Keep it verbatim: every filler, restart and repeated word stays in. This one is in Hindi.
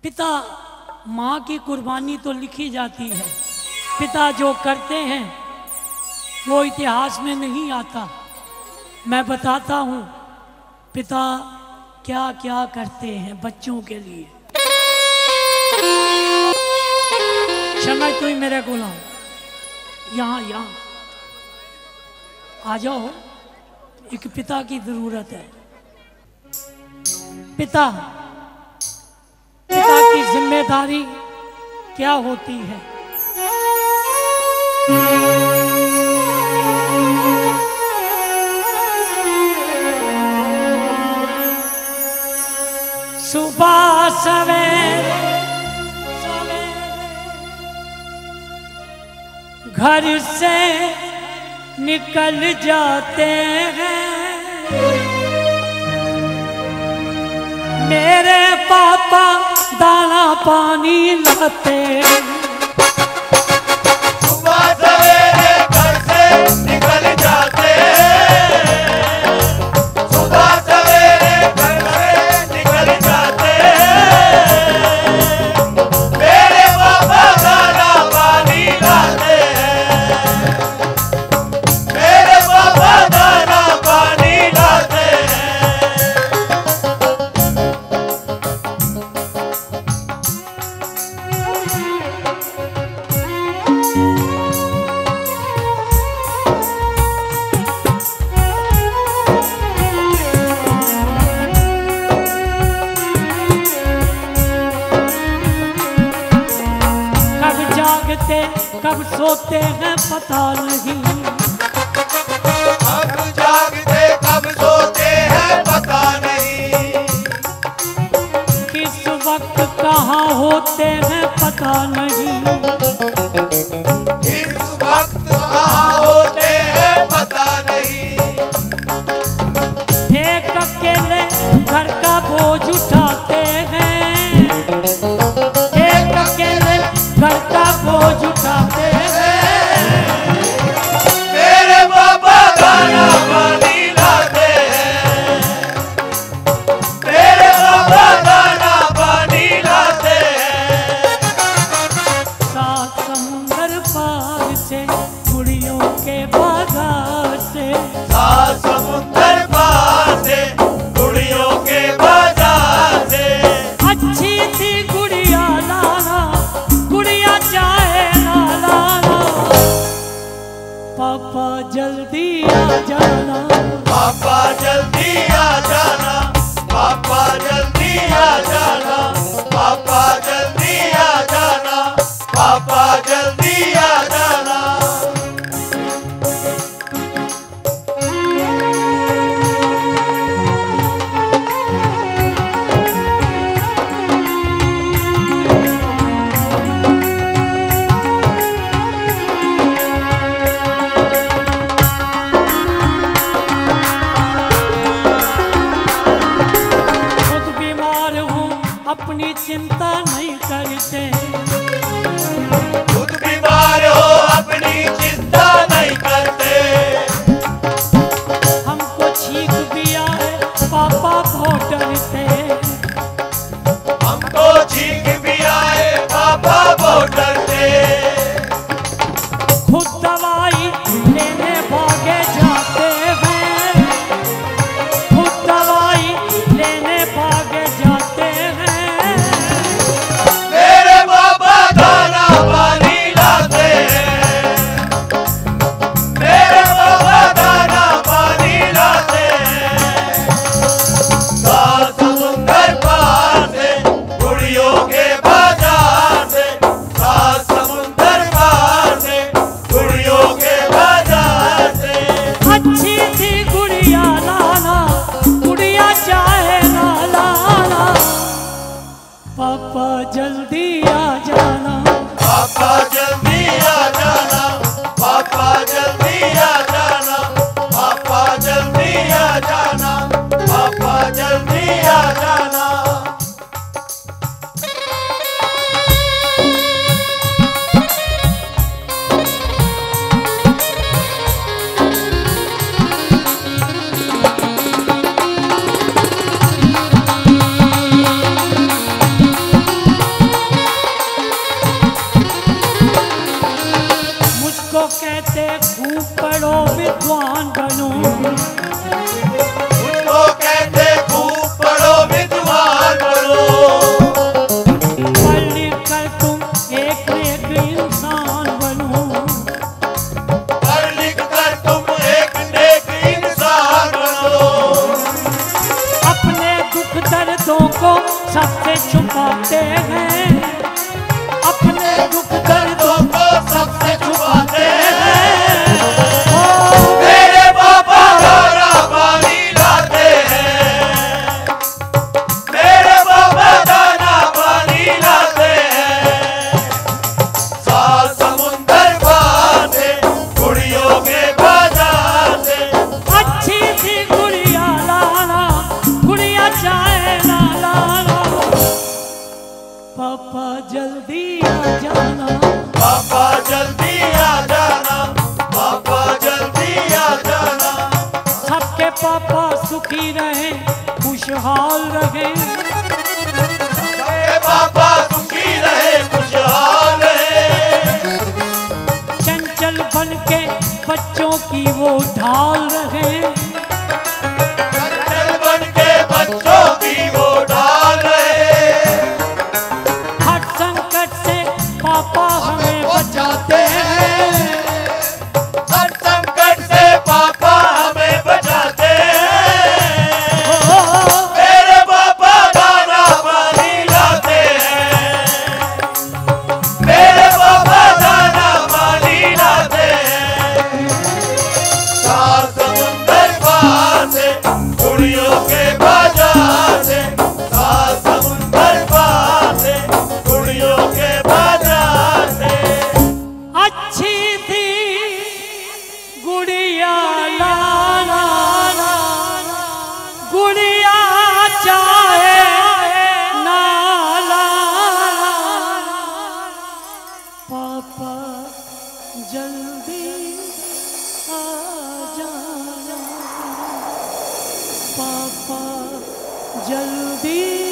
पिता माँ की कुर्बानी तो लिखी जाती है, पिता जो करते हैं वो इतिहास में नहीं आता। मैं बताता हूँ पिता क्या क्या करते हैं बच्चों के लिए। समझ तो ही मेरे को लाओ, यहाँ यहाँ आ जाओ, एक पिता की जरूरत है। पिता पिता की जिम्मेदारी क्या होती है? सुबह सवेरे घर से निकल जाते हैं मेरे पापा, दाना पानी लाते हैं। सुबह सवेरे घर से निकल जाते हैं, सुबह सवेरे घर से निकल जाते हैं मेरे पापा, दाना पानी लाते हैं, मेरे पापा दाना पानी लाते हैं। कब सोते हैं पता नहीं, कब जागते कब सोते हैं पता नहीं, किस वक्त कहाँ होते हैं पता नहीं, किस वक्त कहाँ होते हैं पता नहीं। एक अकेले घर का बोझ उठाते हैं, एक अकेले घर का बोझ उठाते हैं मेरे पापा, दाना पानी लाते हैं, मेरे पापा दाना पानी लाते हैं। सात समुंदर पार से गुड़ियों के बाजार से, सात समुंदर पार से गुड़ियों के बाजार से, अच्छी थी गुड़िया लाला, गुड़िया चाहे ना लाला, पापा जल्दी आ जाना, पापा जल्दी आ जाना, पापा जल्दी आ जाना, पापा जल्दी आ जाना, पापा जल्दी आ जाना। अपनी चिंता नहीं करते, खुद बीमार हो अपनी चिंता नहीं करते, हमको छींक भी आए पापा बहुत डरते, हमको छींक भी आए पापा बहुत डरते, खुद दवाई लेने भागे जाते हैं, खुद दवाई लेने भागे जाते हैं मेरे पापा दाना पानी लाते हैं, मेरे पापा दाना पानी लाते हैं। सात समुंदर पार से गुड़ियों के बाजार से, सात समुंदर पार से गुड़ियों के बाजार से, अच्छी थी गुड़िया लाला, गुड़िया चाहे ना लाला, पापा जल्दी आ जाना, पापा जल्दी आ जाना, पापा जल्दी आ जाना, पापा जल्दी आ जाना, पापा जल्दी आ जाना। सबसे छुपाते हैं, अपने दुख दर्दों को सबसे छुपाते हैं। मेरे पापा दाना पानी लाते हैं, मेरे पापा दाना पानी लाते हैं। सात समुंदर पार से गुड़ियों के बाजार से। अच्छी थी गुड़िया लाला, गुड़िया चाहे ना लाला। पापा जल्दी आ जाना, पापा जल्दी आ जाना, पापा जल्दी आ जाना। सबके पापा सुखी रहे, खुशहाल रहे। सबके पापा सुखी रहे, खुशहाल रहे। चंचल बन के बच्चों की वो ढाल रहे। चंचल बन के बच्चों की वो ढाल रहे। हर संकट से पापा हमें बचाते हैं। हर संकट से पापा हमें बचाते हैं। मेरे पापा दाना पानी लाते हैं, मेरे पापा दाना पानी लाते हैं। सात समुंदर पार से गुड़ियों के बाजार से। सात समुंदर पार से गुड़ियों के बाजार से। अच्छी थी गुड़िया लाला, गुड़िया चाहे ना लाला। पापा जल्दी आ जाना, पापा जल्दी